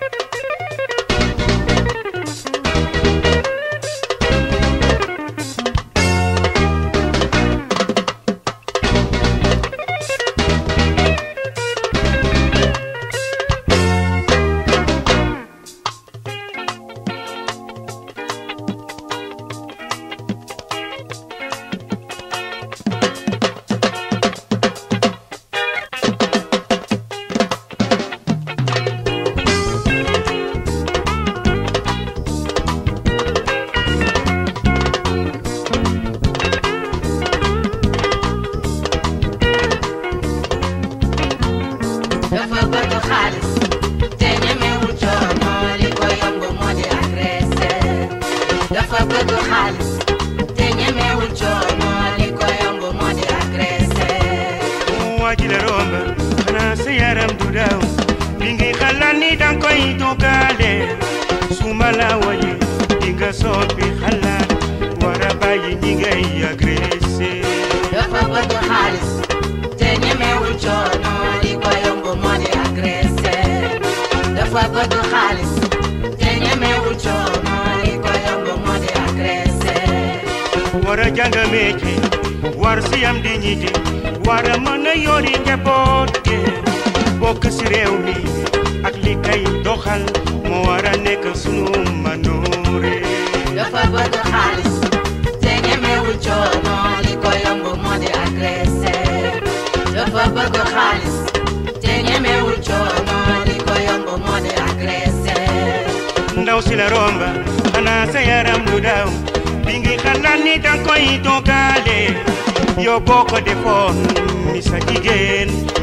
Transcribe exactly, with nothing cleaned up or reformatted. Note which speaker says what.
Speaker 1: Wara janga meje war siam dignité wara mëna yori njaboot ge bokk ci réew mi ak li kay doxal mo wara nekk sunu manoore
Speaker 2: dafa bëgg xaalis te ñemewul coono li ko yomb moo di agressé dafa bëgg xaalis te ñemewul coono li ko yomb moo di agressé
Speaker 1: ndaw si la romba xanaa sa yaram du daw bingi xalaat ni dang koy dogaale yow boo ko defoon ni sa jigéen